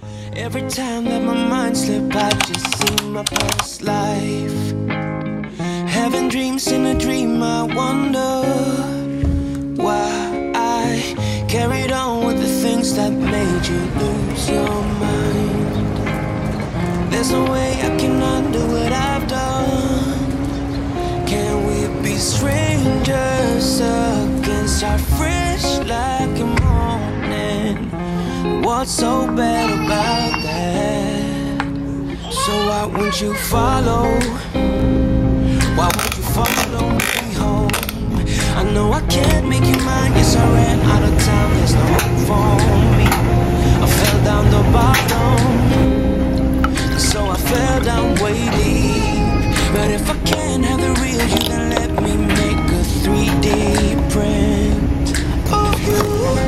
Every time that my mind slips, I just see my past life. Having dreams in a dream, I wonder why I carried on with the things that made you lose your mind. There's no way I can undo what I've done. Can we be strangers again? Start fresh like a morning. What's so bad about that? So why won't you follow? Why won't you follow me home? I know I can't make you mine. Yes, I ran out of time. There's no hope for me. I fell down the bottom, so I fell down way deep. But if I can't have the real you, then let me make a 3D print of you.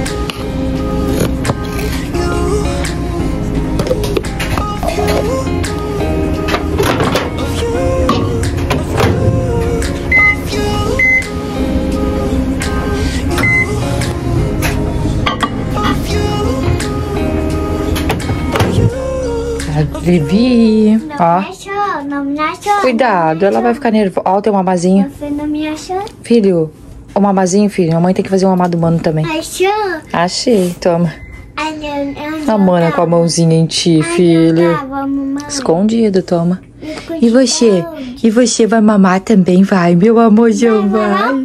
Vivi, ó. Cuidado, ela vai ficar nervosa. Ó, tem um mamazinho. Filho, o mamazinho, filho. A mãe tem que fazer um mamado humano também. Achei, toma. A mana com a mãozinha em ti, filho. Escondido, toma. E você? E você vai mamar também? Vai, meu amorzão, vai.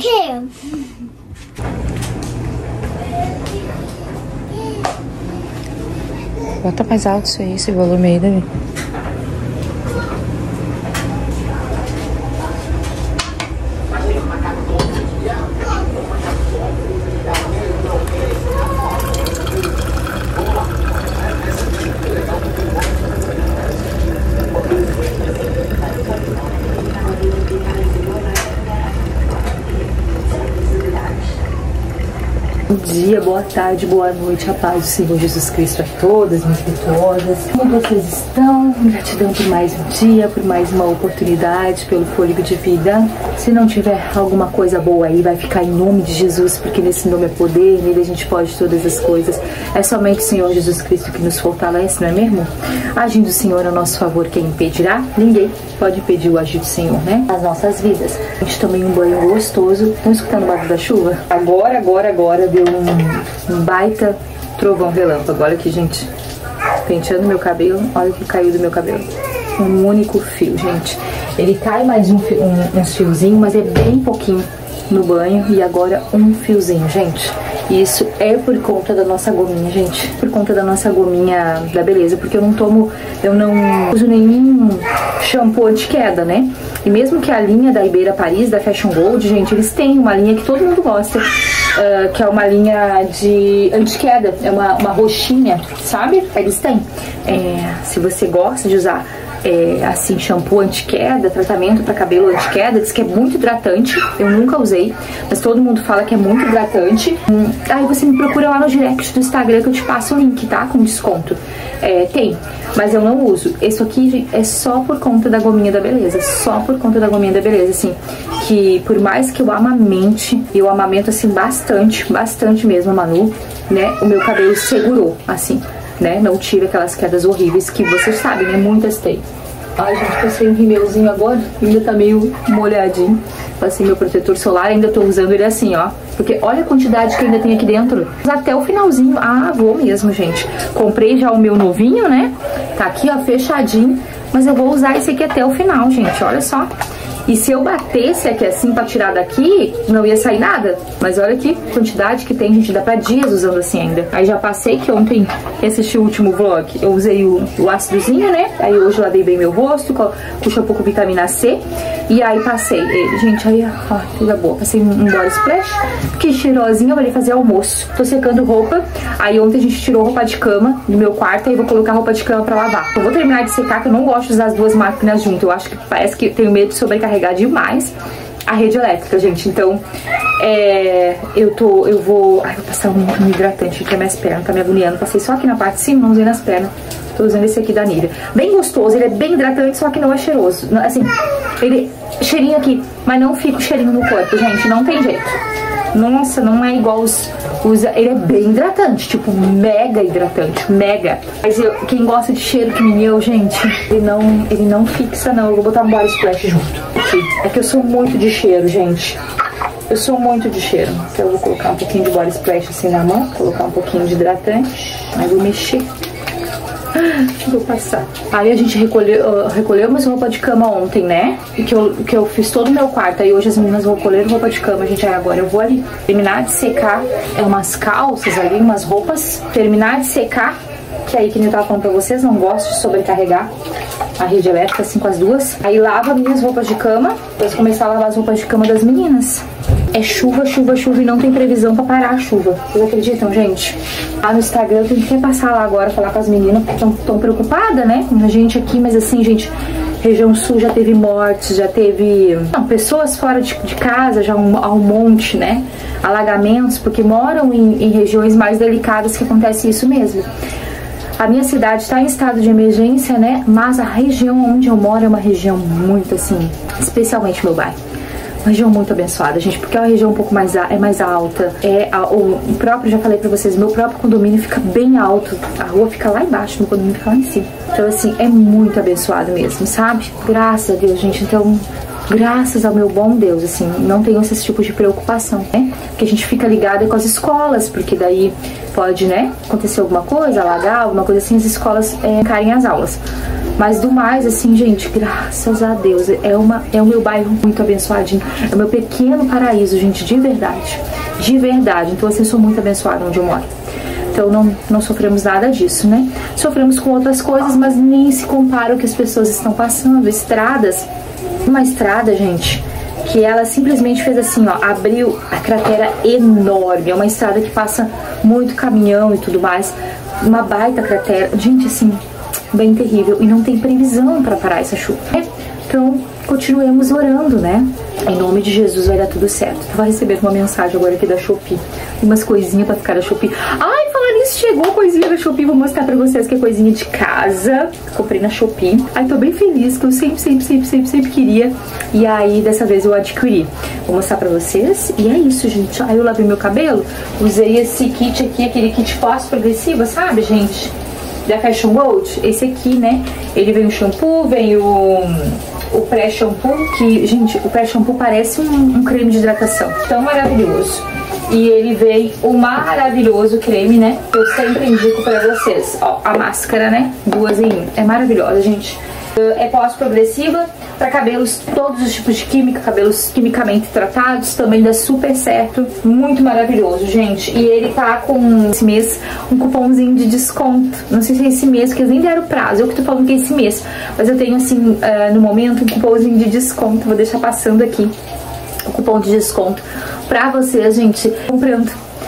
Bota mais alto isso aí, esse volume aí, Davi. Bom dia, boa tarde, boa noite, a paz do Senhor Jesus Cristo a todas, minhas virtuosas. Como vocês estão? Gratidão por mais um dia, por mais uma oportunidade, pelo fôlego de vida. Se não tiver alguma coisa boa aí, vai ficar em nome de Jesus, porque nesse nome é poder, nele a gente pode todas as coisas. É somente o Senhor Jesus Cristo que nos fortalece, não é mesmo? Agindo o Senhor a nosso favor, quem impedirá? Ninguém pode impedir o agir do Senhor, né? Nas nossas vidas. A gente tomei um banho gostoso. Estão escutando o barulho da chuva? Agora deu um baita trovão relâmpago. Olha aqui, gente, penteando meu cabelo. Olha o que caiu do meu cabelo. Um único fio, gente. Ele cai mais uns fiozinhos, mas é bem pouquinho no banho. E agora um fiozinho, gente. Isso é por conta da nossa gominha, gente. Por conta da nossa gominha da beleza. Porque eu não uso nenhum shampoo anti-queda, né? E mesmo que a linha da Ibeira Paris, da Fashion Gold, gente, eles têm uma linha que todo mundo gosta. Que é uma linha de anti-queda. É uma roxinha, sabe? Eles têm. Se você gosta de usar assim, shampoo anti-queda, tratamento para cabelo anti-queda, diz que é muito hidratante. Eu nunca usei, mas todo mundo fala que é muito hidratante. Aí você me procura lá no direct do Instagram que eu te passo o link, tá? Com desconto. Tem, mas eu não uso. Esse aqui, gente, é só por conta da gominha da beleza. Só por conta da gominha da beleza, assim. Que por mais que eu amamente, eu amamento assim bastante mesmo a Manu, né? O meu cabelo segurou, assim, né? Não tive aquelas quedas horríveis que vocês sabem, né? Muitas tem. Ai, gente, passei um rímelzinho agora, ainda tá meio molhadinho. Passei meu protetor solar, ainda tô usando ele assim, ó. Porque olha a quantidade que ainda tem aqui dentro. Até o finalzinho. Ah, vou mesmo, gente. Comprei já o meu novinho, né? Tá aqui, ó, fechadinho. Mas eu vou usar esse aqui até o final, gente. Olha só. E se eu batesse aqui assim pra tirar daqui, não ia sair nada. Mas olha que quantidade que tem, gente. Dá pra dias usando assim ainda. Aí já passei que ontem, assisti o último vlog, eu usei o ácidozinho, né? Aí hoje eu lavei bem meu rosto, com shampoo com vitamina C. E aí passei ele. Gente, aí, ó, coisa boa. Passei um body splash. Que cheirosinho, eu vou ali fazer almoço. Tô secando roupa. Aí ontem a gente tirou roupa de cama do meu quarto. Aí vou colocar roupa de cama pra lavar. Eu vou terminar de secar, que eu não gosto de usar as duas máquinas juntas. Eu acho que parece que tenho medo de sobrecarregar demais a rede elétrica, gente. Então, eu vou passar um hidratante aqui nas minhas pernas, tá me agoniando. Passei só aqui na parte de cima, não usei nas pernas. Tô usando esse aqui da Nivea. Bem gostoso, ele é bem hidratante, só que não é cheiroso. Assim, ele cheirinho aqui, mas não fica o cheirinho no corpo, gente, não tem jeito. Nossa, não é igual ele é bem hidratante, tipo, mega hidratante, mega. Mas quem gosta de cheiro que nem eu, gente, ele não fixa não. Eu vou botar um body splash junto aqui. É que eu sou muito de cheiro, gente. Eu sou muito de cheiro. Então eu vou colocar um pouquinho de body splash assim na mão, colocar um pouquinho de hidratante, aí vou mexer. Vou passar. Aí a gente recolheu umas roupas de cama ontem, né? E que eu fiz todo o meu quarto. Aí hoje as meninas vão colher roupa de cama, gente. Aí agora eu vou ali terminar de secar umas calças ali, umas roupas. Terminar de secar, que aí, que nem eu tava falando pra vocês, não gosto de sobrecarregar a rede elétrica assim com as duas. Aí lava minhas roupas de cama, depois começar a lavar as roupas de cama das meninas. É chuva, chuva, chuva e não tem previsão pra parar a chuva. Vocês acreditam, gente? Lá no Instagram eu tenho que passar lá agora, falar com as meninas, porque estão preocupadas, né? Com a gente aqui, mas assim, gente, região sul já teve mortes, já teve pessoas fora de casa, já há um monte, né? Alagamentos, porque moram em regiões mais delicadas que acontece isso mesmo. A minha cidade está em estado de emergência, né? Mas a região onde eu moro é uma região muito assim, especialmente meu bairro. Uma região muito abençoada, gente, porque é uma região um pouco mais alta. O próprio, já falei pra vocês, meu próprio condomínio fica bem alto. A rua fica lá embaixo, meu condomínio fica lá em cima. Então, assim, é muito abençoado mesmo, sabe? Graças a Deus, gente. Então, graças ao meu bom Deus, assim, não tenho esse tipo de preocupação, né? Porque a gente fica ligada com as escolas, porque daí pode, né, acontecer alguma coisa, alagar, alguma coisa assim, as escolas caem as aulas. Mas do mais, assim, gente, graças a Deus, é o meu bairro muito abençoadinho, é o meu pequeno paraíso, gente, de verdade, de verdade. Então, assim, eu sou muito abençoada onde eu moro. Então, não sofremos nada disso, né? Sofremos com outras coisas, mas nem se compara o que as pessoas estão passando. Estradas, uma estrada, gente, que ela simplesmente fez assim, ó, abriu a cratera enorme. É uma estrada que passa muito caminhão e tudo mais, uma baita cratera, gente, assim, bem terrível, e não tem previsão para parar essa chuva, né? Então, continuemos orando, né? Em nome de Jesus vai dar tudo certo. Tu vai receber uma mensagem agora aqui da Shopee, umas coisinhas pra ficar da Shopee. Ai, falar nisso, chegou coisinha da Shopee, vou mostrar pra vocês que é coisinha de casa. Comprei na Shopee. Ai, tô bem feliz, que eu sempre queria. E aí, dessa vez eu adquiri. Vou mostrar pra vocês. E é isso, gente. Aí eu lavei meu cabelo, usei esse kit aqui, aquele kit pós-progressiva, sabe, gente? Da Fashion Gold, esse aqui, né? Ele vem o shampoo, vem o pré-shampoo, que, gente, o pré-shampoo parece um creme de hidratação, tão maravilhoso. E ele vem o maravilhoso creme, né? Eu sempre indico pra vocês. Ó, a máscara, né? 2 em 1. É maravilhosa, gente. É pós-progressiva, para cabelos, todos os tipos de química, cabelos quimicamente tratados, também dá super certo, muito maravilhoso, gente. E ele tá com, esse mês, um cupomzinho de desconto, não sei se é esse mês, porque eles nem deram prazo, eu que tô falando que é esse mês, mas eu tenho, assim, no momento, um cupomzinho de desconto, vou deixar passando aqui, o cupom de desconto, pra vocês, gente, comprando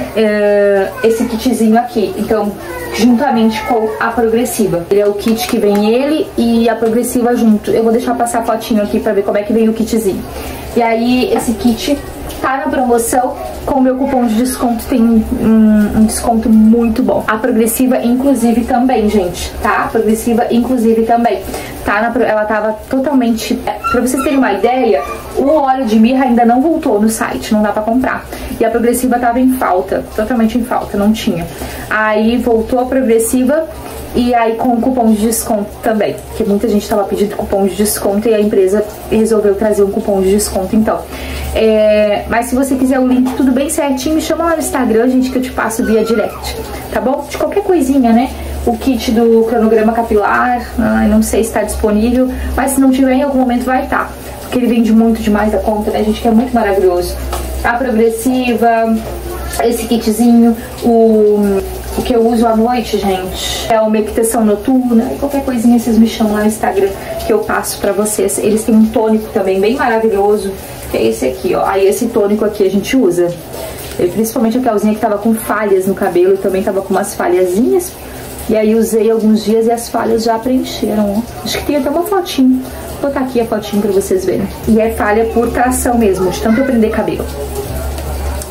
esse kitzinho aqui. Então, juntamente com a progressiva, ele é o kit que vem ele e a progressiva junto. Eu vou deixar passar a fotinho aqui pra ver como é que vem o kitzinho. E aí, esse kit tá na promoção, com o meu cupom de desconto tem um desconto muito bom. A progressiva, inclusive, também, gente, tá? A progressiva, inclusive, também. Ela tava totalmente... Pra vocês terem uma ideia, o óleo de mirra ainda não voltou no site, não dá pra comprar. E a progressiva tava em falta, totalmente em falta, não tinha. Aí voltou a progressiva e aí com o cupom de desconto também, que muita gente tava pedindo cupom de desconto e a empresa resolveu trazer um cupom de desconto, então. Mas se você quiser o link tudo bem certinho, me chama lá no Instagram, gente, que eu te passo via direct, tá bom? De qualquer coisinha, né? O kit do cronograma capilar, não sei se está disponível, mas se não tiver, em algum momento vai estar, porque ele vende muito demais da conta, né, gente, que é muito maravilhoso. A progressiva, esse kitzinho, o que eu uso à noite, gente, é uma equitação noturna, e qualquer coisinha vocês me chamam lá no Instagram que eu passo pra vocês. Eles têm um tônico também bem maravilhoso, que é esse aqui, ó. Aí esse tônico aqui a gente usa, principalmente aquela que tava com falhas no cabelo, também tava com umas falhazinhas. E aí usei alguns dias e as falhas já preencheram, ó. Acho que tem até uma fotinho. Vou botar aqui a fotinho pra vocês verem. E é falha por tração mesmo, de tanto eu prender cabelo.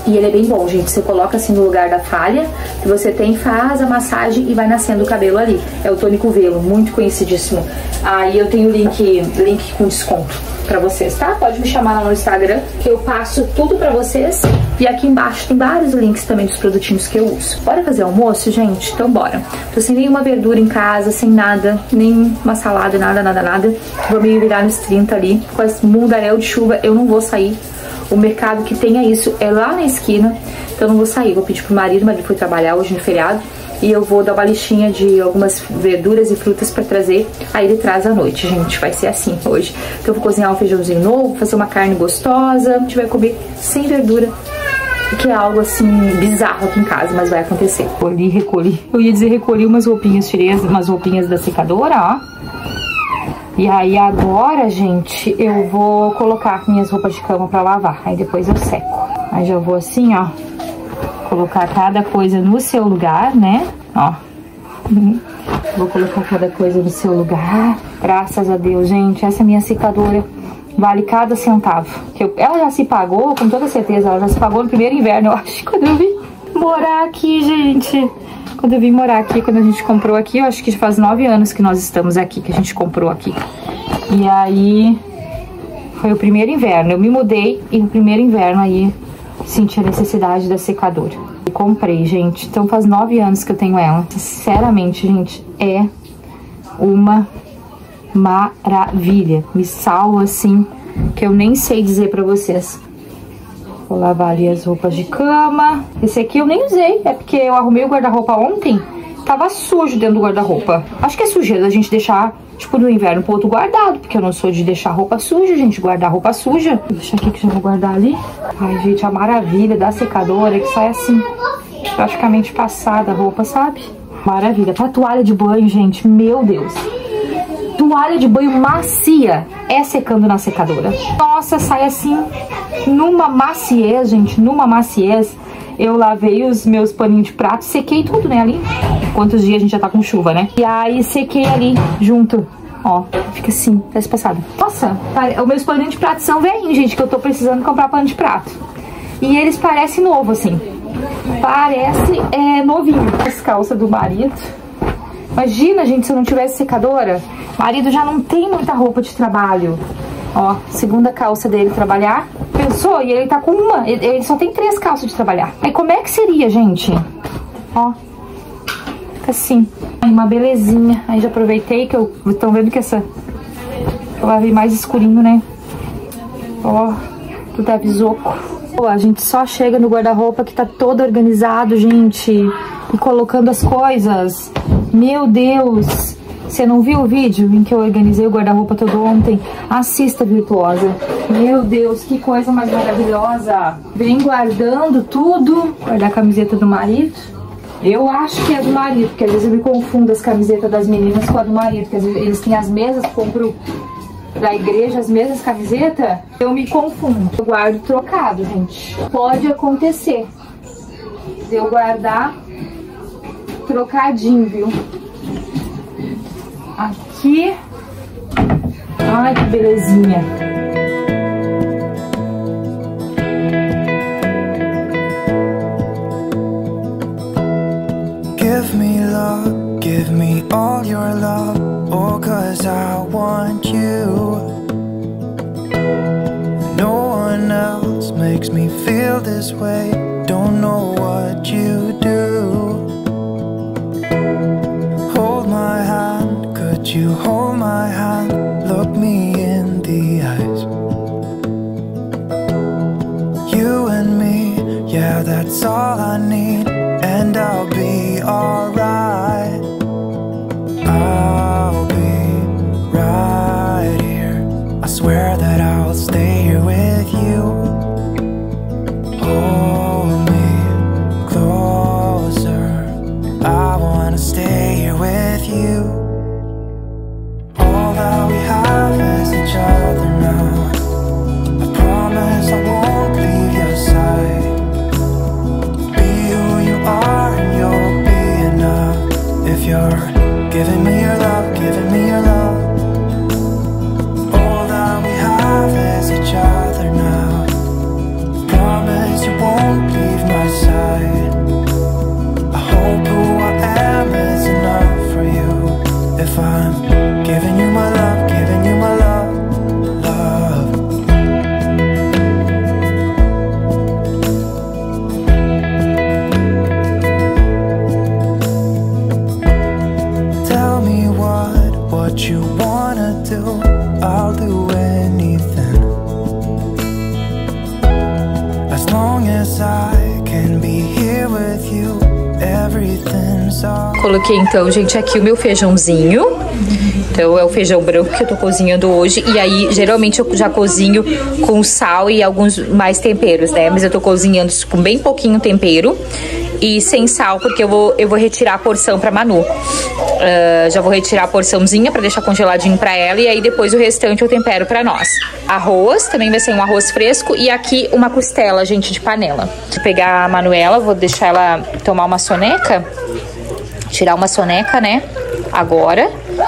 E ele é bem bom, gente. Você coloca assim no lugar da falha que você tem, faz a massagem e vai nascendo o cabelo ali. É o tônico Velo, muito conhecidíssimo. Aí eu tenho link com desconto pra vocês, tá? Pode me chamar lá no Instagram, que eu passo tudo pra vocês. E aqui embaixo tem vários links também dos produtinhos que eu uso. Bora fazer almoço, gente? Então bora. Tô sem nenhuma verdura em casa, sem nada, nem uma salada, nada. Vou me virar nos 30 ali. Com esse mundaréu de chuva, eu não vou sair. O mercado que tenha isso é lá na esquina, então eu não vou sair. Vou pedir pro marido, o marido foi trabalhar hoje no feriado, e eu vou dar uma listinha de algumas verduras e frutas pra trazer, aí ele traz à noite, gente. Vai ser assim hoje. Então eu vou cozinhar um feijãozinho novo, fazer uma carne gostosa, a gente vai comer sem verdura, que é algo assim bizarro aqui em casa, mas vai acontecer. Recolhi. Eu ia dizer recolhi umas roupinhas, tirei umas roupinhas da secadora, ó. E aí agora, gente, eu vou colocar minhas roupas de cama pra lavar. Aí depois eu seco. Aí já vou assim, ó, colocar cada coisa no seu lugar, né? Ó. Vou colocar cada coisa no seu lugar. Graças a Deus, gente. Essa minha secadora vale cada centavo. Ela já se pagou, com toda certeza. Ela já se pagou no primeiro inverno, eu acho, quando eu vim morar aqui, gente. Quando eu vim morar aqui, quando a gente comprou aqui, eu acho que já faz 9 anos que nós estamos aqui, que a gente comprou aqui. E aí, foi o primeiro inverno. Eu me mudei e no primeiro inverno aí senti a necessidade da secadora. E comprei, gente. Então faz 9 anos que eu tenho ela. Sinceramente, gente, é uma maravilha. Me salva, assim, que eu nem sei dizer pra vocês. Vou lavar ali as roupas de cama. Esse aqui eu nem usei, é porque eu arrumei o guarda-roupa ontem. Tava sujo dentro do guarda-roupa. Acho que é sujeira a gente deixar, tipo, no inverno pro outro guardado, porque eu não sou de deixar roupa suja, gente, guardar roupa suja. Vou deixar aqui que já vou guardar ali. Ai, gente, a maravilha da secadora é que sai assim, praticamente passada a roupa, sabe? Maravilha. Pra toalha de banho, gente, meu Deus. Toalha de banho macia é secando na secadora. Nossa, sai assim numa maciez, gente, numa maciez. Eu lavei os meus paninhos de prato, sequei tudo, né, ali. Quantos dias a gente já tá com chuva, né? E aí sequei ali junto. Ó, fica assim, parece passada. Nossa, os meus paninhos de prato são velhinhos, gente, que eu tô precisando comprar pano de prato. E eles parecem novo, assim. Parece novinho. As calças do marido. Imagina, gente, se eu não tivesse secadora. O marido já não tem muita roupa de trabalho. Ó, segunda calça dele trabalhar. Pensou? E ele tá com uma. Ele só tem 3 calças de trabalhar. Aí como é que seria, gente? Ó. Fica assim. Aí uma belezinha. Aí já aproveitei que eu... Estão vendo que essa... Eu lavei mais escurinho, né? Ó. Tudo é bisoco. Ó, a gente só chega no guarda-roupa que tá todo organizado, gente. E colocando as coisas. Meu Deus. Você não viu o vídeo em que eu organizei o guarda-roupa todo ontem? Assista, virtuosa. Meu Deus, que coisa mais maravilhosa. Vem guardando tudo. Guardar a camiseta do marido. Eu acho que é do marido, porque às vezes eu me confundo as camisetas das meninas com a do marido. Porque às vezes eles têm as mesas, compro da igreja as mesmas camisetas. Eu me confundo. Eu guardo trocado, gente. Pode acontecer de eu guardar trocadinho, viu? Aqui. Ai, que belezinha. Give me love, give me all your love. Oh, 'cause I want you. No one else makes me feel this way. Don't know what you do. Hold my hand, could you hold my hand? Look me in the eyes. You and me, yeah, that's all I need. And I'll be alright. I'll be right here. I swear that I'll stay here with you. Hold me closer. I wanna stay here with you. All that we have is each other now. I promise I won't leave your side. Be who you are and you'll be enough. If you're giving me your love, giving me your love. All that we have is each other now. Promise you won't leave if I'm giving you my love, giving you my love, love. Tell me what you wanna do, I'll do anything, as long as I can be here with you. Coloquei então, gente, aqui o meu feijãozinho. Então é o feijão branco que eu tô cozinhando hoje. E aí, geralmente eu já cozinho com sal e alguns mais temperos, né? Mas eu tô cozinhando com bem pouquinho tempero e sem sal, porque eu vou retirar a porção pra Manu. Já vou retirar a porçãozinha pra deixar congeladinho pra ela. E aí depois o restante eu tempero pra nós. Arroz, também vai ser um arroz fresco. E aqui uma costela, gente, de panela. Vou pegar a Manuela, vou deixar ela tomar uma soneca. Tirar uma soneca, né? Agora.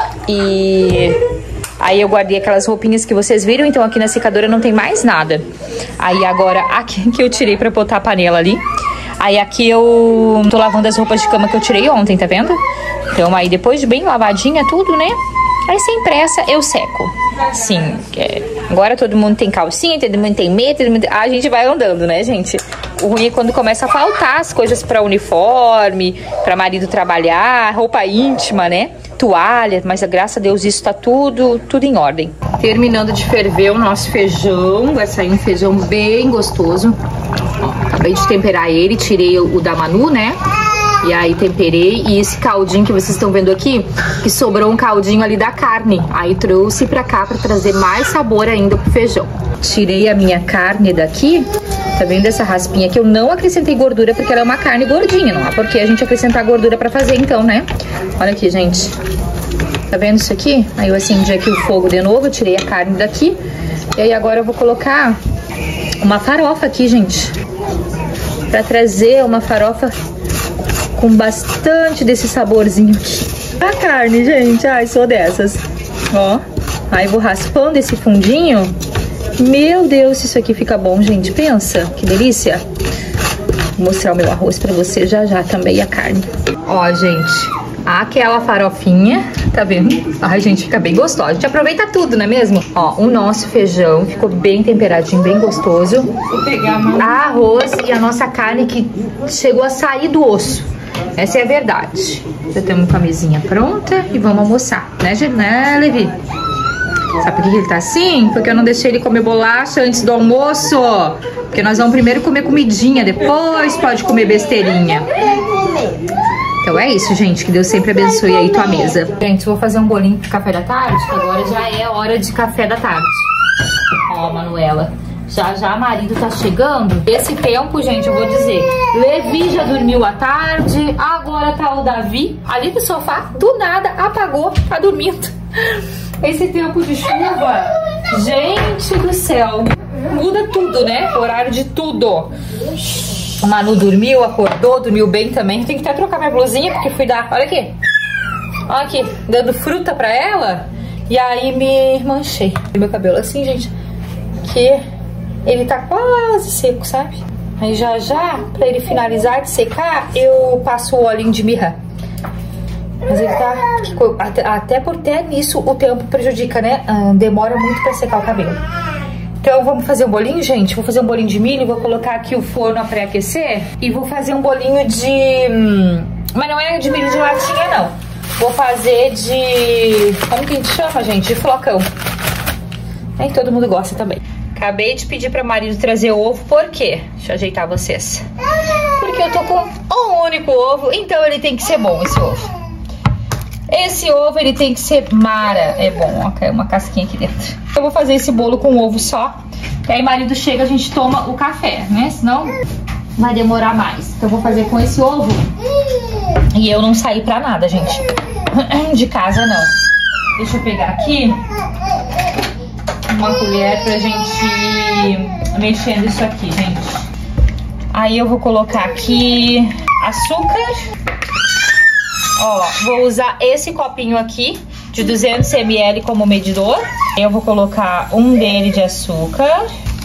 E aí eu guardei aquelas roupinhas que vocês viram. Então aqui na secadora não tem mais nada. Aí agora aqui que eu tirei pra botar a panela ali. Aí aqui eu tô lavando as roupas de cama que eu tirei ontem, tá vendo? Então aí depois de bem lavadinha tudo, né? Aí sem pressa eu seco. Sim, agora todo mundo tem calcinha, todo mundo tem meia, a gente vai andando, né, gente? O ruim é quando começa a faltar as coisas pra uniforme, pra marido trabalhar, roupa íntima, né? Toalha, mas graças a Deus isso tá tudo em ordem. Terminando de ferver o nosso feijão, vai sair um feijão bem gostoso. Ó, acabei de temperar ele, tirei o da Manu, né? E aí temperei, e esse caldinho que vocês estão vendo aqui, que sobrou um caldinho ali da carne. Aí trouxe pra cá pra trazer mais sabor ainda pro feijão. Tirei a minha carne daqui, tá vendo essa raspinha aqui? Eu não acrescentei gordura porque ela é uma carne gordinha, não há por que a gente acrescentar gordura pra fazer então, né? Olha aqui, gente. Tá vendo isso aqui? Aí eu acendi aqui o fogo de novo, eu tirei a carne daqui. E aí agora eu vou colocar uma farofa aqui, gente. Pra trazer uma farofa com bastante desse saborzinho aqui. A carne, gente, ai, sou dessas. Ó, aí vou raspando esse fundinho. Meu Deus, isso aqui fica bom, gente. Pensa, que delícia. Vou mostrar o meu arroz pra você já também, a carne. Ó, gente, aquela farofinha, tá vendo? Ai, gente, fica bem gostosa. A gente aproveita tudo, não é mesmo? Ó, o nosso feijão ficou bem temperadinho, bem gostoso. Vou pegar arroz e a nossa carne que chegou a sair do osso. Essa é a verdade. Já temos a mesinha pronta e vamos almoçar, né, Levi? Sabe por que ele tá assim? Porque eu não deixei ele comer bolacha antes do almoço. Porque nós vamos primeiro comer comidinha, depois pode comer besteirinha. Então é isso, gente. Que Deus sempre abençoe aí tua mesa. Gente, vou fazer um bolinho pro café da tarde, que agora já é hora de café da tarde. Ó, Manuela. Já marido tá chegando. Esse tempo, gente, eu vou dizer, Levi já dormiu à tarde, agora tá o Davi ali no sofá, do nada apagou, tá dormindo. Esse tempo de chuva, gente do céu, muda tudo, né? Horário de tudo. O Manu dormiu, acordou, dormiu bem também. Tem que até trocar minha blusinha, porque fui dar, olha aqui. Olha aqui, dando fruta pra ela. E aí me manchei. Meu cabelo assim, gente, que ele tá quase seco, sabe? Aí já, pra ele finalizar de secar, eu passo o olhinho de mirra. Mas ele tá... Até por ter nisso, o tempo prejudica, né? Demora muito pra secar o cabelo. Então vamos fazer um bolinho, gente? Vou fazer um bolinho de milho, vou colocar aqui o forno a pré-aquecer. E vou fazer um bolinho de... Mas não é de milho de latinha, não. Vou fazer de... Como que a gente chama, gente? De flocão. Aí todo mundo gosta também. Acabei de pedir para o marido trazer ovo, por quê? Deixa eu ajeitar vocês. Porque eu tô com um único ovo, então ele tem que ser bom, esse ovo. Esse ovo, ele tem que ser mara. É bom, ó, caiu uma casquinha aqui dentro. Eu vou fazer esse bolo com ovo só. E aí marido chega, a gente toma o café, né? Senão vai demorar mais. Então eu vou fazer com esse ovo. E eu não saí pra nada, gente. De casa, não. Deixa eu pegar aqui uma colher pra gente ir mexendo isso aqui, gente. Aí eu vou colocar aqui açúcar. Ó, vou usar esse copinho aqui de 200 ml como medidor. Eu vou colocar um dele de açúcar.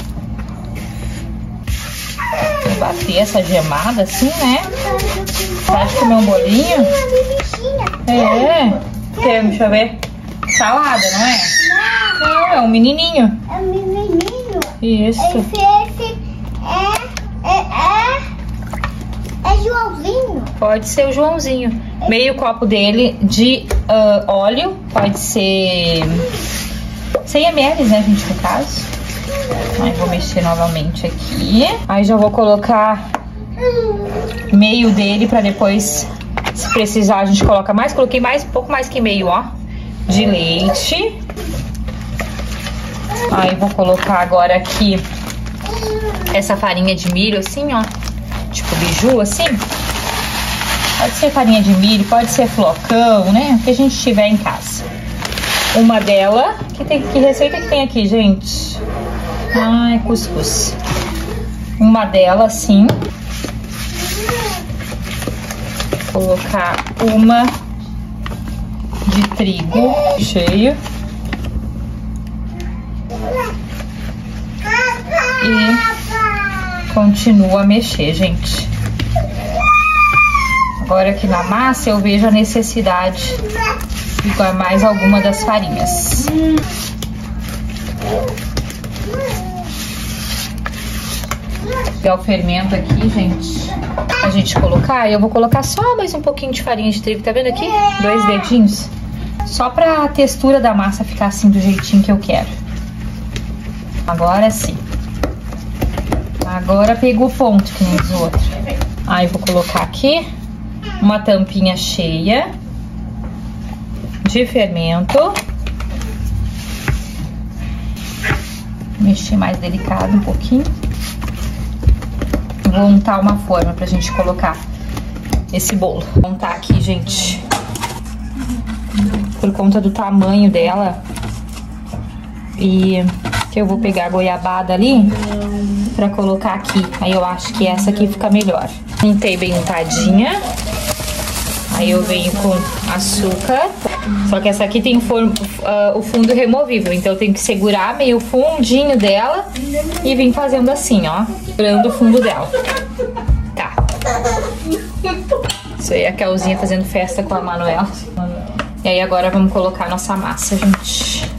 Vou bater essa gemada assim, né? Pode comer um bolinho? É. Deixa eu ver. Salada, não é? Não, é um menininho. É um menininho. Isso. Esse é Joãozinho. Pode ser o Joãozinho. Meio copo dele de óleo. Pode ser 100 ml, né, gente, no caso. Aí vou mexer novamente aqui. Aí já vou colocar meio dele pra depois, se precisar, a gente coloca mais. Coloquei mais, um pouco mais que meio, ó, de leite. Aí vou colocar agora aqui essa farinha de milho, assim, ó, tipo biju, assim. Pode ser farinha de milho, pode ser flocão, né, o que a gente tiver em casa. Uma dela, que receita que tem aqui, gente? Ah, é cuscuz. Uma dela, assim. Vou colocar uma de trigo cheio. E continuo a mexer, gente. Agora aqui na massa eu vejo a necessidade de pôr mais alguma das farinhas. Pegar o fermento aqui, gente. A gente colocar, eu vou colocar só mais um pouquinho de farinha de trigo, tá vendo aqui? 2 dedinhos. Só pra textura da massa ficar assim do jeitinho que eu quero. Agora sim. Agora pegou o ponto, que nem os outros. Aí vou colocar aqui uma tampinha cheia de fermento. Mexer mais delicado um pouquinho. Vou untar uma forma pra gente colocar esse bolo. Vou untar aqui, gente. Por conta do tamanho dela. E que eu vou pegar a goiabada ali pra colocar aqui. Aí eu acho que essa aqui fica melhor. Untei bem untadinha. Aí eu venho com açúcar. Só que essa aqui tem o fundo removível. Então eu tenho que segurar meio o fundinho dela e vim fazendo assim, ó. Segurando o fundo dela. Tá. Isso aí é a Kelzinha fazendo festa com a Manuela. E aí agora vamos colocar a nossa massa, gente.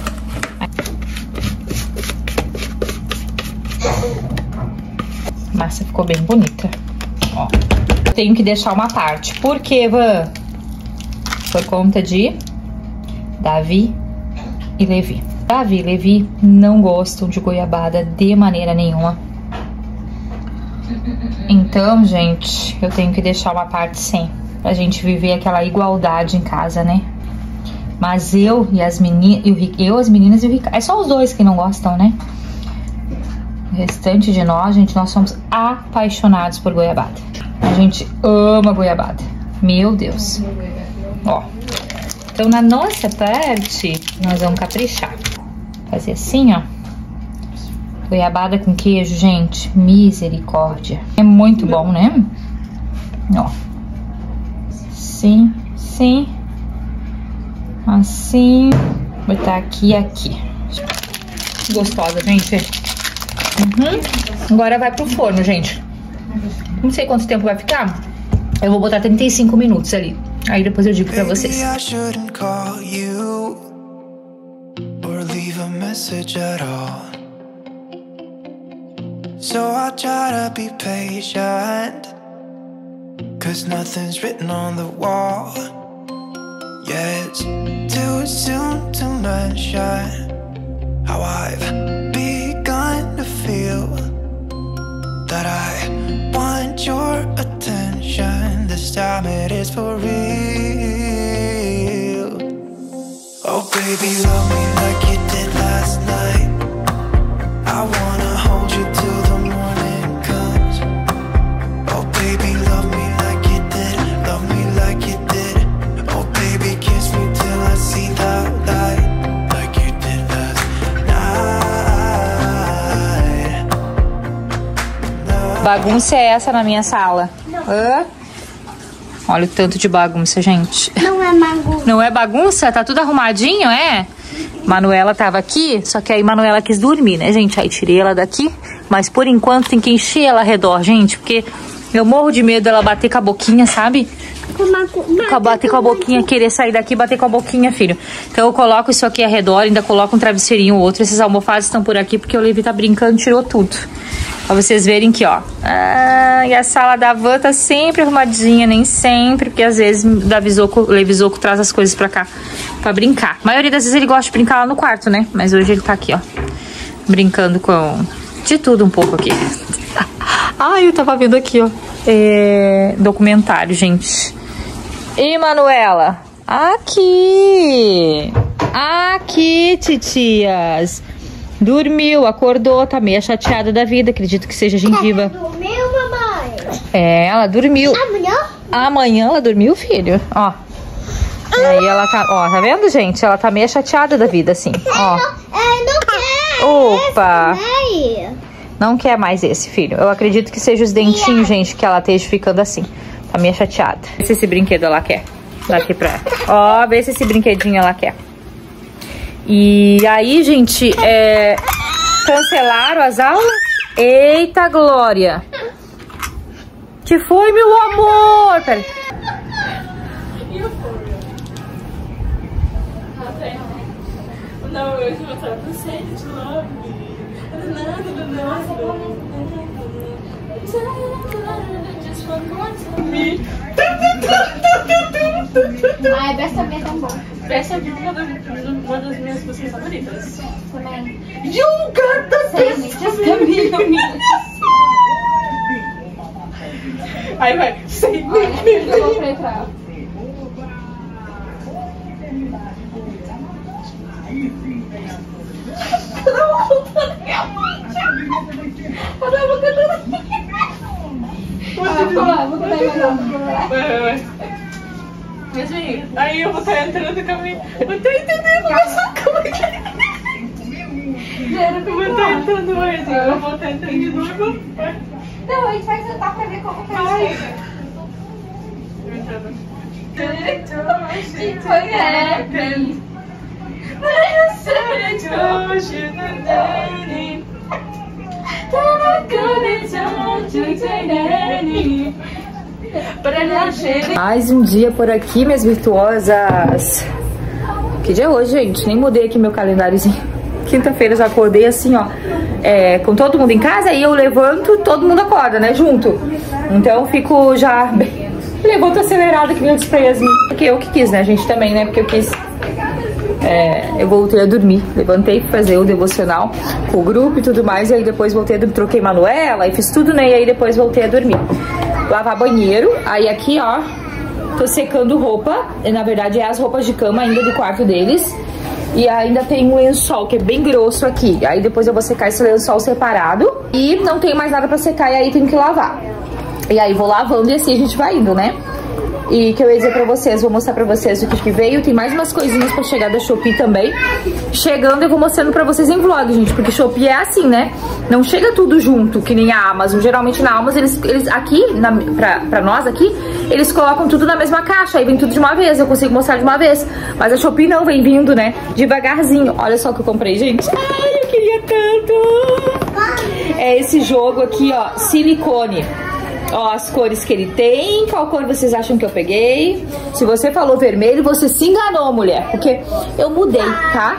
A massa ficou bem bonita. Ó. Eu tenho que deixar uma parte. Por quê, Van? Por conta de Davi e Levi. Davi e Levi não gostam de goiabada de maneira nenhuma. Então, gente, eu tenho que deixar uma parte sem. Pra gente viver aquela igualdade em casa, né? Mas eu e as meninas, as meninas e o Ricardo. É só os dois que não gostam, né? O restante de nós, gente, nós somos apaixonados por goiabada. A gente ama goiabada. Meu Deus. Ó. Então, na nossa parte, nós vamos caprichar. Fazer assim, ó. Goiabada com queijo, gente. Misericórdia. É muito bom, né? Ó. Sim, sim. Assim. Botar aqui e aqui. Gostosa, gente. Agora vai pro forno, gente. Não sei quanto tempo vai ficar. Eu vou botar 35 minutos ali. Aí depois eu digo pra vocês. So I try to be patient, 'cause nothing's written on the wall. Yeah, it's too soon to mention how I've begun to feel that I want your attention. This time it is for real. Oh baby, love me like you did last night. I wanna hold you till the morning comes. Oh baby, love me like you did. Love me like you did. Oh baby, kiss me till I see the light, like you did last night. Bagunça é essa na minha sala? Hã? Olha o tanto de bagunça, gente. Não é bagunça. Não é bagunça? Tá tudo arrumadinho, é? Manuela tava aqui, só que aí Manuela quis dormir, né, gente? Aí tirei ela daqui, mas por enquanto tem que encher ela ao redor, gente, porque eu morro de medo dela bater com a boquinha, sabe? Bater com a boquinha, querer sair daqui e bater com a boquinha, filho. Então eu coloco isso aqui ao redor, ainda coloco um travesseirinho ou outro. Esses almofados estão por aqui porque o Levi tá brincando, tirou tudo. Pra vocês verem que, ó. E a sala da van tá sempre arrumadinha, nem sempre, porque às vezes o Levizoco traz as coisas pra cá pra brincar. A maioria das vezes ele gosta de brincar lá no quarto, né? Mas hoje ele tá aqui, ó, brincando com de tudo um pouco aqui. Ai, eu tava vendo aqui, ó, documentário, gente. E Manuela? Aqui! Aqui, titias! Dormiu, acordou, tá meio chateada da vida, acredito que seja gengiva. Dormiu, mamãe? Ela dormiu. Amanhã? Amanhã ela dormiu, filho? Ó. E aí ela tá, ó, tá vendo, gente? Ela tá meio chateada da vida, assim, ó. Não quer. Opa! Não quer mais esse, filho. Eu acredito que seja os dentinhos, gente, que ela esteja ficando assim. Tá meio chateada. Vê se esse brinquedo ela quer. Dá aqui pra ela. Ó, vê se esse brinquedinho ela quer. E aí, gente, cancelaram as aulas? Eita, Glória! Que foi, meu amor? Pera. Não, eu vou estar no centro de love. Ai, Besta é tão bom. Essa é uma das minhas músicas favoritas. Também. You got the best. Aí vai. Say me. Eu comprei pra ela. Mas vem, aí eu vou estar entrando com a minha. Vou estar entendendo a sua coisa. Eu vou estar entrando mais, eu vou estar entrando de novo. Não, a gente vai tentar pra ver como que é. Mais um dia por aqui, minhas virtuosas. Que dia é hoje, gente? Nem mudei aqui meu calendáriozinho. Quinta-feira eu já acordei assim, ó, com todo mundo em casa. Aí eu levanto, todo mundo acorda, né, junto. Então fico já bem... Levanto acelerada que nem display as minhas. Porque eu que quis, né, gente, também, né? Porque eu quis... eu voltei a dormir. Levantei pra fazer o devocional com o grupo e tudo mais. E aí depois voltei a dormir. Troquei Manuela e fiz tudo, né? E aí depois voltei a dormir. Lavar banheiro. Aí aqui, ó, tô secando roupa. E, na verdade, é as roupas de cama ainda do quarto deles. E ainda tem um lençol que é bem grosso aqui. Aí depois eu vou secar esse lençol separado. E não tenho mais nada pra secar e aí tenho que lavar. E aí vou lavando e assim a gente vai indo, né? E que eu ia dizer pra vocês, vou mostrar pra vocês o que veio. Tem mais umas coisinhas pra chegar da Shopee também. Chegando eu vou mostrando pra vocês em vlog, gente. Porque Shopee é assim, né? Não chega tudo junto, que nem a Amazon. Geralmente na Amazon, eles aqui, pra nós aqui, eles colocam tudo na mesma caixa. Aí vem tudo de uma vez, eu consigo mostrar de uma vez. Mas a Shopee não, vem vindo, né? Devagarzinho. Olha só o que eu comprei, gente. Ai, eu queria tanto. É esse jogo aqui, ó, silicone. Ó, as cores que ele tem. Qual cor vocês acham que eu peguei? Se você falou vermelho, você se enganou, mulher. Porque eu mudei, tá?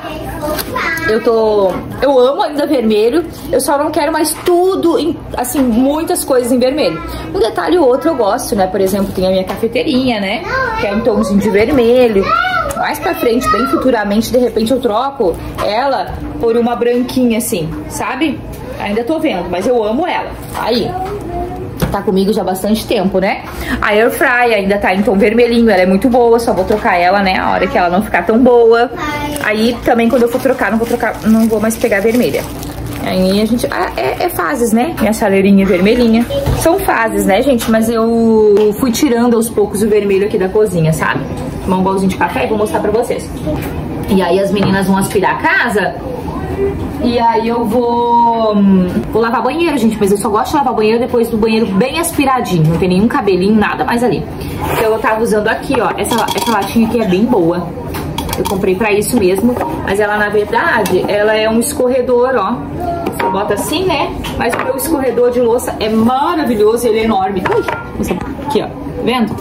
Eu amo ainda vermelho. Eu só não quero mais tudo, assim, muitas coisas em vermelho. Um detalhe ou outro eu gosto, né? Por exemplo, tem a minha cafeteirinha, né? Que é um tomzinho de vermelho. Mais pra frente, bem futuramente, de repente eu troco ela por uma branquinha, assim, sabe? Ainda tô vendo, mas eu amo ela. Aí... tá comigo já há bastante tempo, né? A Air Fry ainda tá em tom vermelhinho, ela é muito boa, só vou trocar ela, né? A hora que ela não ficar tão boa. Aí também quando eu for trocar, não vou mais pegar vermelha. Aí a gente... é fases, né? Minha chaleirinha vermelhinha. São fases, né, gente? Mas eu fui tirando aos poucos o vermelho aqui da cozinha, sabe? Tomar um bolzinho de café e vou mostrar pra vocês. E aí as meninas vão aspirar a casa... E aí eu vou lavar banheiro, gente. Mas eu só gosto de lavar banheiro depois do banheiro bem aspiradinho. Não tem nenhum cabelinho, nada mais ali. Então eu tava usando aqui, ó. Essa latinha aqui é bem boa. Eu comprei pra isso mesmo. Mas ela, na verdade, ela é um escorredor, ó. Você bota assim, né? Mas o meu escorredor de louça é maravilhoso. Ele é enorme. Ui, aqui, ó. Tá vendo?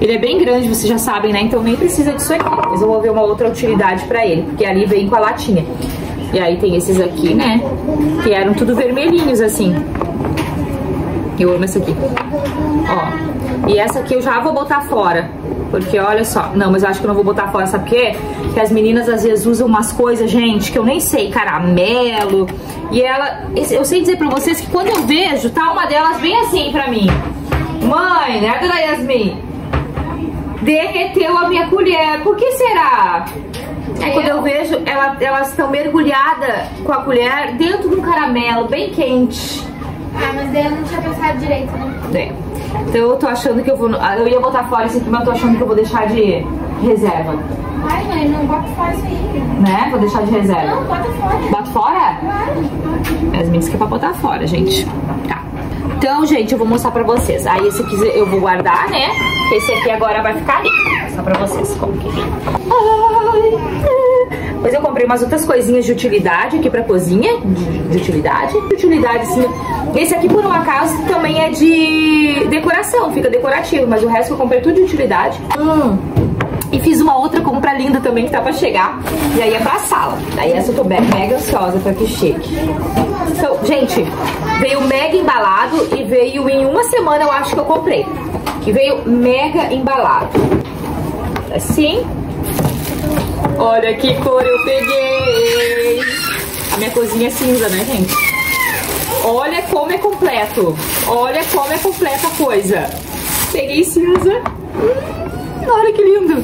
Ele é bem grande, vocês já sabem, né? Então nem precisa disso aqui. Mas eu vou ver uma outra utilidade pra ele, porque ali vem com a latinha. E aí tem esses aqui, né? Que eram tudo vermelhinhos, assim. Eu amo essa aqui. Ó. E essa aqui eu já vou botar fora. Porque olha só. Não, mas eu acho que eu não vou botar fora, sabe por quê? Porque as meninas às vezes usam umas coisas, gente, que eu nem sei. Caramelo. E ela... Eu sei dizer pra vocês que quando eu vejo, tá? Uma delas bem assim pra mim. Mãe, né, dona Yasmin? Derreteu a minha colher. Por que será? Aí quando eu vejo, elas estão mergulhadas com a colher dentro de um caramelo bem quente. Ah, mas daí eu não tinha pensado direito, né? É. Então eu tô achando que eu vou... Eu ia botar fora esse aqui, mas eu tô achando que eu vou deixar de reserva. Ai, mãe, não bota fora isso aí. Né? Vou deixar de reserva. Não, bota fora. Bota fora? Claro. As minhas que é pra botar fora, gente. Tá. Então, gente, eu vou mostrar pra vocês. Aí esse aqui eu vou guardar, né? Esse aqui agora vai ficar ali. Vou mostrar pra vocês como que vem. Mas eu comprei umas outras coisinhas de utilidade aqui pra cozinha. De utilidade, sim. Esse aqui, por um acaso, também é de decoração. Fica decorativo, mas o resto eu comprei tudo de utilidade. E fiz uma outra compra linda também que tá pra chegar. E aí é pra sala. Aí essa eu tô mega ansiosa pra que chegue. Então, gente, veio mega embalado e veio em uma semana, eu acho que eu comprei. Que veio mega embalado. Assim. Olha que cor eu peguei. A minha cozinha é cinza, né, gente? Olha como é completo. Olha como é completa a coisa. Peguei cinza. Olha que lindo.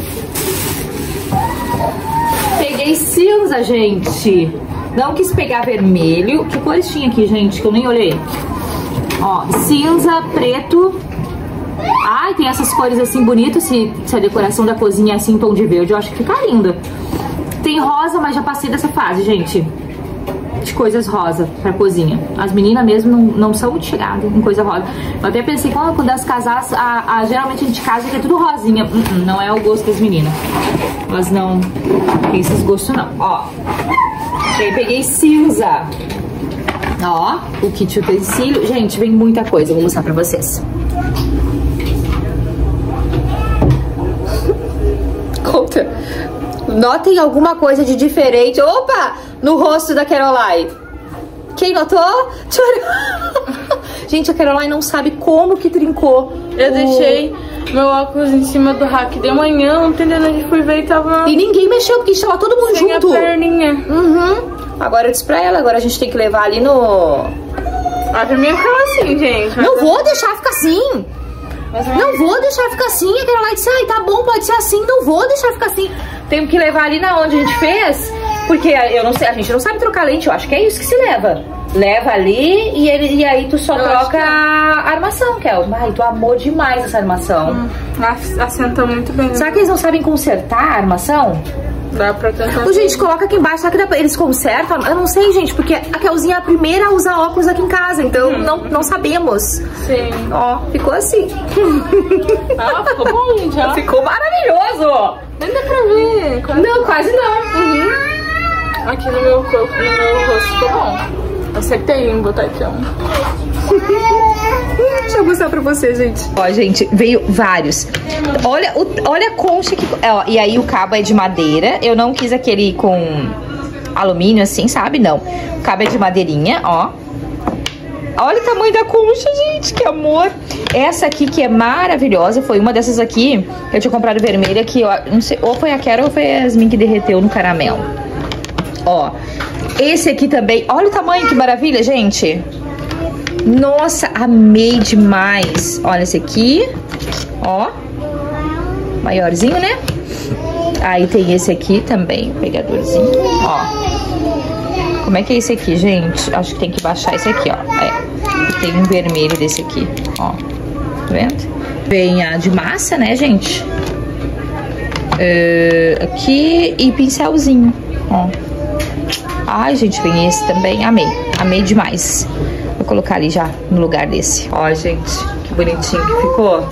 Peguei cinza, gente. Não quis pegar vermelho. Que cores tinha aqui, gente? Que eu nem olhei. Ó, cinza, preto. Ai, tem essas cores assim bonitas. Se a decoração da cozinha é assim, tom de verde, eu acho que fica linda. Tem rosa, mas já passei dessa fase, gente. De coisas rosa pra cozinha. As meninas mesmo não são muito chegadas em coisa rosa. Eu até pensei, quando elas casar, geralmente a gente casa que é tudo rosinha. Não é o gosto das meninas. Elas não têm esses gostos, não. Ó. Eu peguei cinza. Ó, o kit utensílio. Gente, vem muita coisa. Eu vou mostrar pra vocês. Conta. Notem alguma coisa de diferente. Opa! No rosto da Caroline. Quem notou? Gente, a Caroline não sabe como que trincou. Eu deixei meu óculos em cima do rack de manhã, não entendendo onde fui ver e tava... E ninguém mexeu, porque estava todo mundo sem junto. a perninha. Agora eu disse pra ela, agora a gente tem que levar ali no... Ah, pra mim ficava assim, gente. Não vou deixar ficar assim. Não vou deixar ficar assim. A Caroline disse, ai, tá bom, pode ser assim. Não vou deixar ficar assim. Temos que levar ali na onde a gente fez. Porque eu não sei, a gente não sabe trocar lente. Eu acho que é isso que se leva. Leva ali e aí tu só troca a armação, Kel. Ai, tu amou demais essa armação. Assenta muito bem. Será que eles não sabem consertar a armação? Dá pra tentar. Gente, coloca aqui embaixo. Será que dá pra... eles consertam? Eu não sei, gente, porque a Kelzinha é a primeira a usar óculos aqui em casa. Então não sabemos. Sim. Ó, ficou assim. Ah, ficou bom, gente. Ó. Ficou maravilhoso. Nem dá pra ver. Não, quase não. Aqui no meu corpo, no meu rosto ficou bom. Acertei em botar aqui, ó. Deixa eu mostrar pra vocês, gente. Ó, gente, veio vários. Olha a concha que... Ó, e aí o cabo é de madeira. Eu não quis aquele com alumínio assim, sabe? Não. O cabo é de madeirinha, ó. Olha o tamanho da concha, gente. Que amor. Essa aqui que é maravilhosa. Foi uma dessas aqui. Eu tinha comprado vermelha que, ó, não sei, ou foi a Carol ou foi a Yasmin que derreteu no caramelo. Ó. Esse aqui também. Olha o tamanho, que maravilha, gente. Nossa, amei demais. Olha esse aqui. Ó. Maiorzinho, né? Aí tem esse aqui também, pegadorzinho. Ó. Como é que é esse aqui, gente? Acho que tem que baixar esse aqui, ó. É. Tem um vermelho desse aqui, ó. Tá vendo? Vem a de massa, né, gente? Aqui e pincelzinho, ó. Ai, gente, vem esse também. Amei. Amei demais. Vou colocar ali já no lugar desse. Ó, gente, que bonitinho que ficou.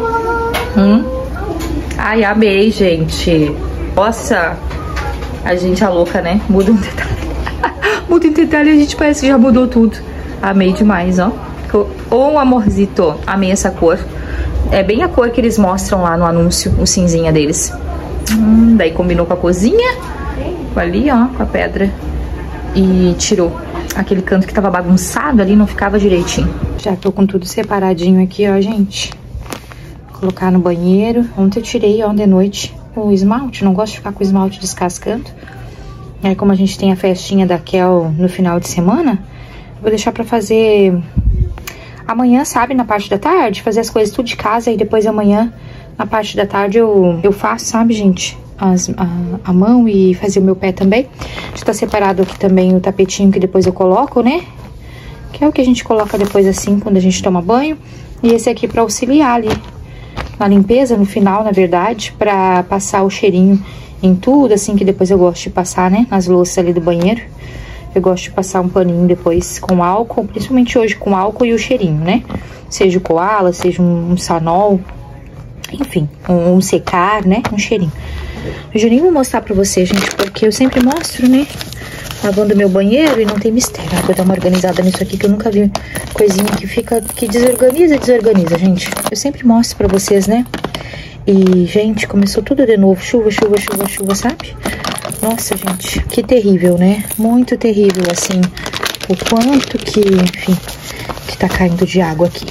Ai, amei, gente. Nossa. A gente é louca, né? Muda um detalhe. Muda um detalhe e a gente parece que já mudou tudo. Amei demais, ó. Ficou um amorzito. Amei essa cor. É bem a cor que eles mostram lá no anúncio, o cinzinha deles. Daí combinou com a cozinha, ali ó, com a pedra. E tirou aquele canto que tava bagunçado ali, não ficava direitinho. Já tô com tudo separadinho aqui, ó, gente. Vou colocar no banheiro. Ontem eu tirei, ó, de noite o esmalte. Não gosto de ficar com o esmalte descascando. Aí como a gente tem a festinha da Kel no final de semana, vou deixar pra fazer amanhã, sabe, na parte da tarde. Fazer as coisas tudo de casa e depois amanhã, na parte da tarde, eu faço, sabe, gente? A mão e fazer o meu pé também. Já tá separado aqui também o tapetinho que depois eu coloco, né? Que é o que a gente coloca depois assim, quando a gente toma banho. E esse aqui pra auxiliar ali na limpeza, no final, na verdade, pra passar o cheirinho em tudo, assim, que depois eu gosto de passar, né? Nas louças ali do banheiro. Eu gosto de passar um paninho depois com álcool, principalmente hoje com álcool e o cheirinho, né? Seja o Koala, seja um Sanol, enfim, um secar, né? Um cheirinho. Eu já nem vou mostrar pra vocês, gente, porque eu sempre mostro, né? Lavando meu banheiro e não tem mistério. Vou dar uma organizada nisso aqui, que eu nunca vi coisinha que fica, que desorganiza, gente. Eu sempre mostro pra vocês, né? E, gente, começou tudo de novo. Chuva, sabe? Nossa, gente, que terrível, né? Muito terrível, assim, o quanto que, enfim, que tá caindo de água aqui.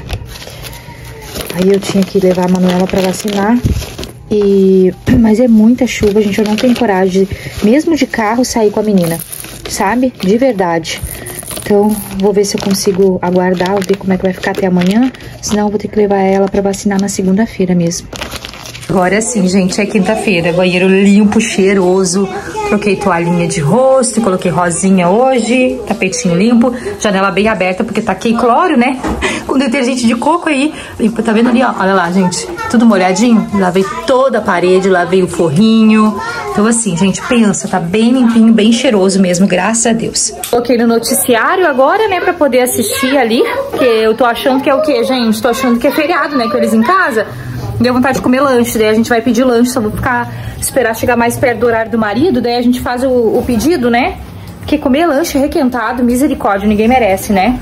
Aí eu tinha que levar a Manuela pra vacinar. Mas é muita chuva, gente, eu não tenho coragem, mesmo de carro, sair com a menina, sabe? De verdade. Então, vou ver se eu consigo aguardar, ver como é que vai ficar até amanhã. Senão eu vou ter que levar ela pra vacinar na segunda-feira mesmo. Agora sim, gente, é quinta-feira. Banheiro limpo, cheiroso. Troquei toalhinha de rosto, coloquei rosinha hoje, tapetinho limpo, janela bem aberta, porque taquei cloro, né? Com detergente de coco aí. Limpo, tá vendo ali, ó? Olha lá, gente. Tudo molhadinho. Lavei toda a parede, lavei o forrinho. Então, assim, gente, pensa, tá bem limpinho, bem cheiroso mesmo, graças a Deus. Coloquei no noticiário agora, né, pra poder assistir ali. Porque eu tô achando que é o quê, gente? Tô achando que é feriado, né, com eles em casa. Deu vontade de comer lanche, daí a gente vai pedir lanche, só vou esperar chegar mais perto do horário do marido, daí a gente faz o pedido, né? Porque comer lanche requentado, misericórdia, ninguém merece, né?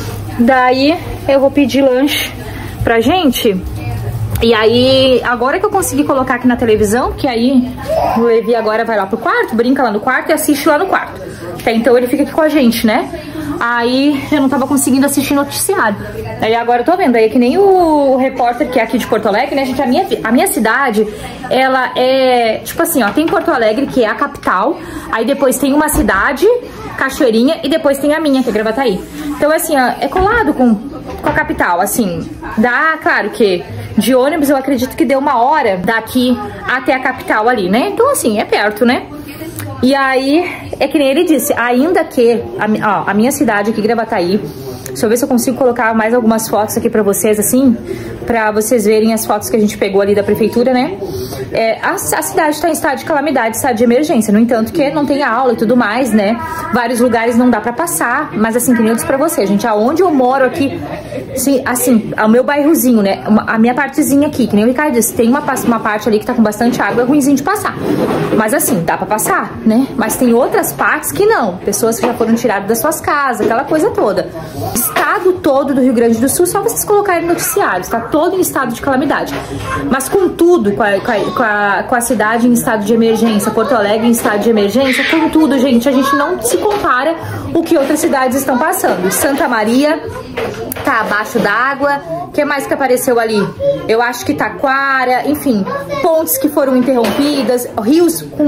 Daí eu vou pedir lanche pra gente. E aí, agora que eu consegui colocar aqui na televisão, que aí o Levi agora vai lá pro quarto, brinca lá no quarto e assiste lá no quarto. Até então ele fica aqui com a gente, né? Aí eu não tava conseguindo assistir noticiário. Aí agora eu tô vendo, aí é que nem o repórter que é aqui de Porto Alegre, né, gente? A minha cidade, ela é, tipo assim, ó, tem Porto Alegre, que é a capital, aí depois tem uma cidade, Cachoeirinha, e depois tem a minha, que é Gravataí. Então, assim, ó, é colado com a capital, assim, dá, claro que de ônibus eu acredito que deu 1 hora daqui até a capital ali, né? Então, assim, é perto, né? E aí, é que nem ele disse, ainda que a minha cidade aqui, Gravataí, deixa eu ver se eu consigo colocar mais algumas fotos aqui pra vocês, assim, pra vocês verem as fotos que a gente pegou ali da prefeitura, né? A cidade tá em estado de calamidade, estado de emergência, no entanto que não tem aula e tudo mais, né? Vários lugares não dá pra passar, mas assim, que nem eu disse pra vocês, gente, aonde eu moro aqui, assim, o meu bairrozinho, né? A minha partezinha aqui, que nem o Ricardo disse, tem uma parte ali que tá com bastante água, é ruimzinho de passar. Mas assim, dá pra passar, né? Mas tem outras partes que não, pessoas que já foram tiradas das suas casas, aquela coisa toda. O estado todo do Rio Grande do Sul, só vocês colocarem no noticiário, está todo em estado de calamidade. Mas contudo, com a cidade em estado de emergência, Porto Alegre em estado de emergência, contudo, gente, a gente não se compara o que outras cidades estão passando. Santa Maria tá abaixo d'água, o que mais que apareceu ali? Eu acho que Taquara, enfim, pontes que foram interrompidas, rios com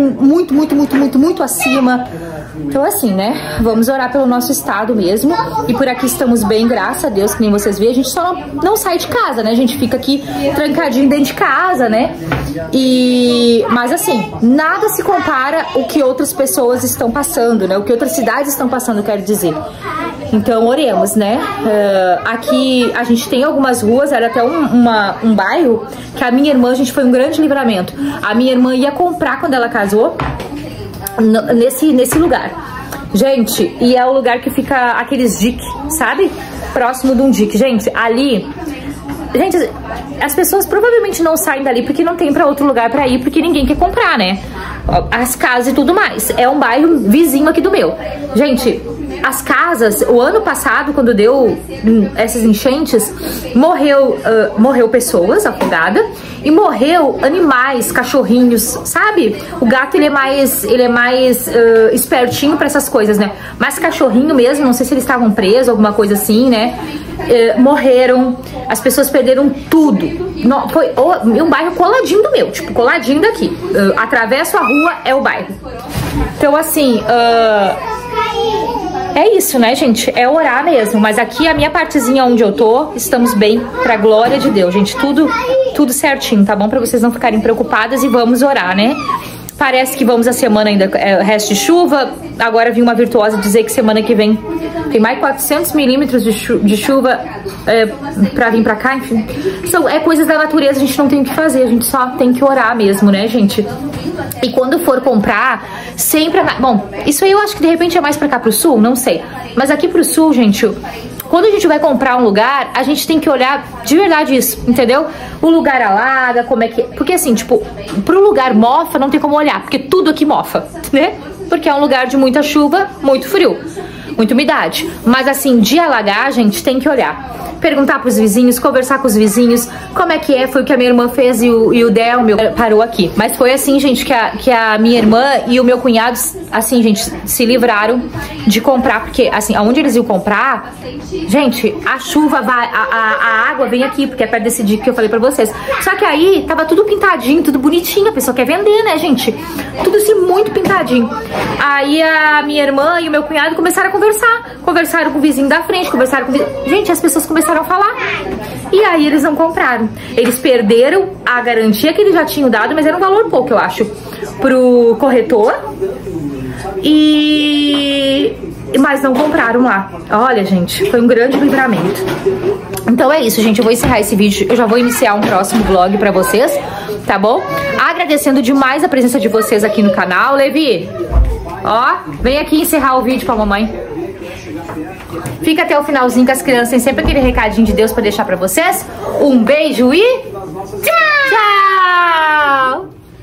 muito acima. Então assim, né, vamos orar pelo nosso estado mesmo, e por aqui estamos bem, graças a Deus, que nem vocês veem, a gente só não sai de casa, né, a gente fica aqui trancadinho dentro de casa, né, mas assim, nada se compara o que outras pessoas estão passando, né, o que outras cidades estão passando, quero dizer. Então oremos, né, aqui a gente tem algumas ruas, era até um bairro que a minha irmã, a gente foi um grande livramento, a minha irmã ia comprar quando ela casou, nesse lugar, gente, e é o lugar que fica aqueles diques, sabe? Próximo de um dique, gente, ali, gente, as pessoas provavelmente não saem dali porque não tem pra outro lugar pra ir, porque ninguém quer comprar, né? As casas e tudo mais. É um bairro vizinho aqui do meu. Gente, as casas, o ano passado, quando deu essas enchentes, morreu pessoas afogadas e morreu animais, cachorrinhos, sabe? O gato, ele é mais espertinho pra essas coisas, né? Mas cachorrinho mesmo, não sei se eles estavam presos, alguma coisa assim, né? Morreram, as pessoas perderam tudo. Foi um bairro coladinho do meu, tipo, coladinho daqui. Atravesso a rua, é o bairro. Então, assim, é isso, né, gente? É orar mesmo. Mas aqui, a minha partezinha onde eu tô, estamos bem, pra glória de Deus, gente. Tudo certinho, tá bom? Pra vocês não ficarem preocupadas e vamos orar, né? Parece que vamos a semana ainda, resto de chuva. Agora vi uma virtuosa dizer que semana que vem tem mais 400 milímetros de chuva pra vir pra cá, enfim. São coisas da natureza, a gente não tem o que fazer, a gente só tem que orar mesmo, né, gente? E quando for comprar, sempre... Bom, isso aí eu acho que de repente é mais pra cá pro sul, não sei. Mas aqui pro sul, gente... Quando a gente vai comprar um lugar, a gente tem que olhar de verdade isso, entendeu? O lugar alaga, como é que... Porque assim, tipo, pro lugar mofa, não tem como olhar, porque tudo aqui mofa, né? Porque é um lugar de muita chuva, muito frio, muita umidade. Mas assim, de alagar, a gente tem que olhar. Perguntar pros vizinhos, conversar com os vizinhos, como é que é, foi o que a minha irmã fez e o Del, meu, parou aqui. Mas foi assim, gente, que a minha irmã e o meu cunhado, assim, gente, se livraram de comprar, porque, assim, aonde eles iam comprar, gente, a chuva vai, a água vem aqui, porque é perto desse dia que eu falei pra vocês. Só que aí, tava tudo pintadinho, tudo bonitinho, a pessoa quer vender, né, gente? Tudo assim, muito pintadinho. Aí a minha irmã e o meu cunhado começaram a conversaram com o vizinho da frente, conversaram com o vizinho. Gente, as pessoas começaram a falar. E aí eles não compraram. Eles perderam a garantia que eles já tinham dado, mas era um valor pouco, eu acho, pro corretor. Mas não compraram lá. Olha, gente, foi um grande livramento. Então é isso, gente. Eu vou encerrar esse vídeo. Eu já vou iniciar um próximo vlog pra vocês, tá bom? Agradecendo demais a presença de vocês aqui no canal. Levi, ó, vem aqui encerrar o vídeo pra mamãe. Fica até o finalzinho que as crianças têm sempre aquele recadinho de Deus pra deixar pra vocês. Um beijo e... tchau!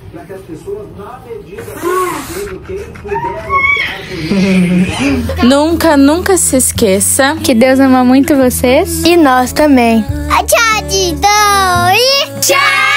Nunca se esqueça que Deus ama muito vocês e nós também. Tchau, Didão, e tchau!